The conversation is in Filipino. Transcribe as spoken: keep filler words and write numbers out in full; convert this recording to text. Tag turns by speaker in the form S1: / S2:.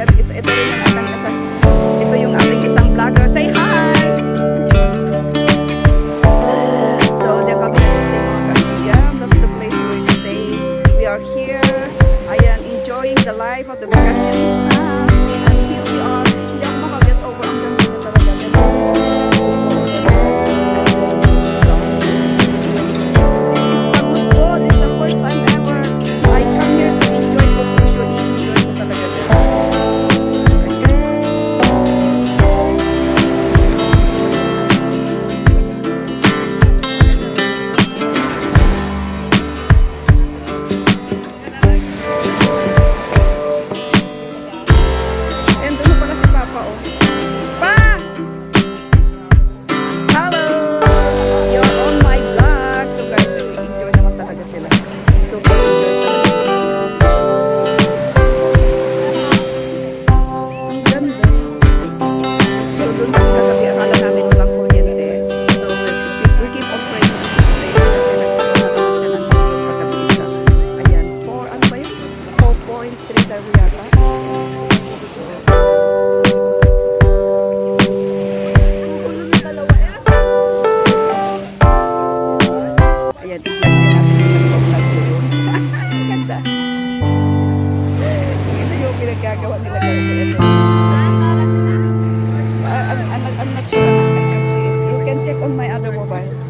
S1: ito, ito rin yung ating isa. Ito yung ating isang vlogger. Say hi! So, the cabinet is the mga kaibigan. That's the place where we stay. We are here. Ayan, enjoying the life of the vacations na. And here we are. Hindi ako makaget over ang ganda na talaga. This is PAGUDPUD. This is the first time ever I come here to enjoy food. Usually, enjoy ko talaga din. And doon pala si Papa, oh. Pa! Hello! You're on my vlog. So guys, enjoy naman talaga sila. Super enjoy talaga. Ang ganda. So doon lang katabi, akala namin walang kuryente. So we keep on praying to this place kasi nagkakaroon siya ng katabi isa. Ayan, four, ano ba yun? four point three tayo yata. Ayan, i-vlog din natin yung nag-vlog ko yun. Ang ganda. Ito yung pinagagawa nila guys. Ito. I'm not sure I can see it. You can check on my other mobile.